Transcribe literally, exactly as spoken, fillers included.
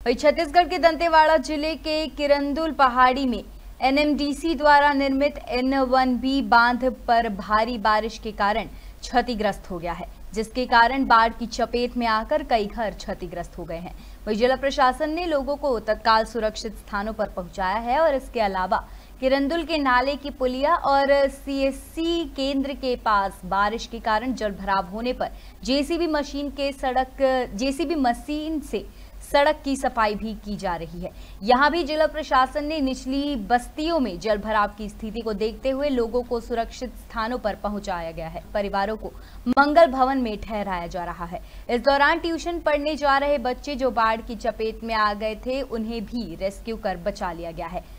वहीं छत्तीसगढ़ के दंतेवाड़ा जिले के किरंदुल पहाड़ी में एन एम डी सी द्वारा निर्मित एन वन बी बांध पर भारी बारिश के कारण क्षतिग्रस्त हो गया है, जिसके कारण बाढ़ की चपेट में आकर कई घर क्षतिग्रस्त हो गए हैं। वहीं जिला प्रशासन ने लोगों को तत्काल सुरक्षित स्थानों पर पहुंचाया है और इसके अलावा किरंदुल के नाले की पुलिया और सी एस सी केंद्र के पास बारिश के कारण जलभराव होने पर जे सी बी मशीन के सड़क जे सी बी मशीन से सड़क की सफाई भी की जा रही है। यहां भी जिला प्रशासन ने निचली बस्तियों में जलभराव की स्थिति को देखते हुए लोगों को सुरक्षित स्थानों पर पहुंचाया गया है। परिवारों को मंगल भवन में ठहराया जा रहा है। इस दौरान ट्यूशन पढ़ने जा रहे बच्चे जो बाढ़ की चपेट में आ गए थे, उन्हें भी रेस्क्यू कर बचा लिया गया है।